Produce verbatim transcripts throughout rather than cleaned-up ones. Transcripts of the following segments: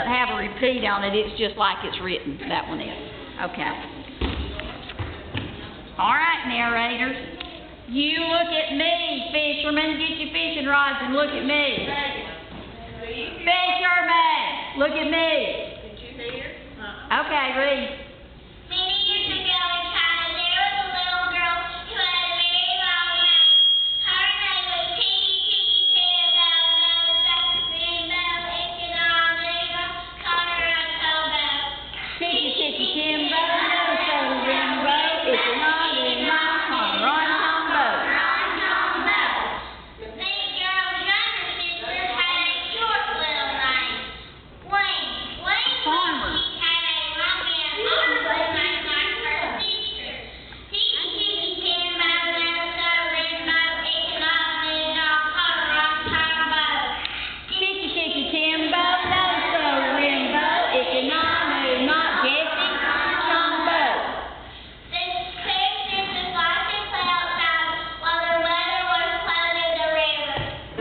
doesn't have a repeat on it. It's just like it's written. That one is. Okay. All right, narrators. You look at me, fisherman. Get your fishing rods and look at me. Fisherman, look at me. Did you hear? Okay, read. Many years ago in China, there was a little girl who had a very long nose. Her name was Tikki Tikki Tembo, nose up, rainbow, aching all day, color of Tobo. Tikki Tikki Tembo, nose so rainbow, itching all day long, color on Tombo. The big girl's younger sister had a short little name, Wayne. Wayne Farmer. she had a long and arm like like her sister. Tikki Tikki Tembo, nose so rainbow, itching all day long, color on Tombo. Tikki Tikki Tembo, nose so rainbow, itching all day long, Jessie, Tombo. The two sisters liked to play outside while their mother was floating the river.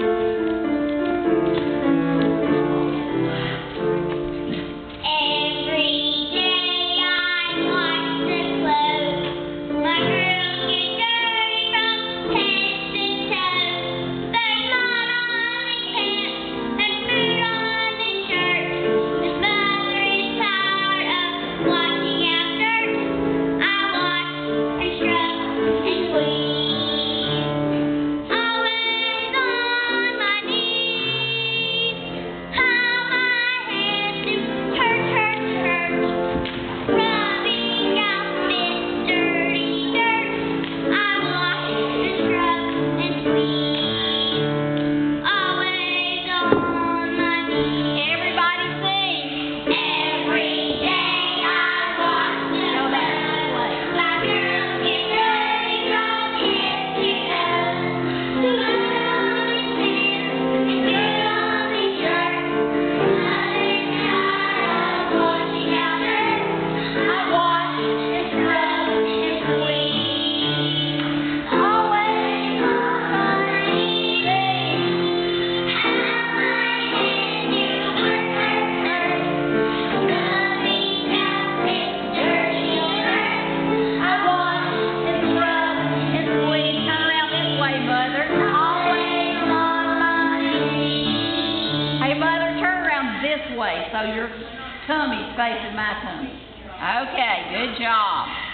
Every day I watch the clothes. My girls get dirty from head to toe. There's mud on the pants and food on the shirt. The mother is tired of washing out dirt. I wash and scrub and clean. Always on my knees. How my hands do hurt, hurt, hurt. Rubbing out this dirty dirt. I wash and scrub and clean. Always on my knees. Everybody sing. Every day I wash the Go back to the place. my girls get dirty from head to toe. Mud on his pants and dirt on his shirt. Mother's tired of washing out dirt. I wash and scrub and clean. Always on my knees. How my hands do hurt, hurt, hurt. Rubbing out this dirty dirt. I wash and scrub and clean. Turn around this way, Mother. Always on my knees. Hey, Mother, turn around this way so your tummy's facing my tummy. Okay, good job.